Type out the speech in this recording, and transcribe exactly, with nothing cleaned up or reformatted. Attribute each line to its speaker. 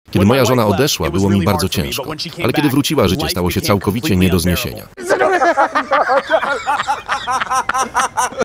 Speaker 1: Kiedy moja żona odeszła, było mi bardzo ciężko, ale kiedy wróciła, życie stało się całkowicie nie do zniesienia.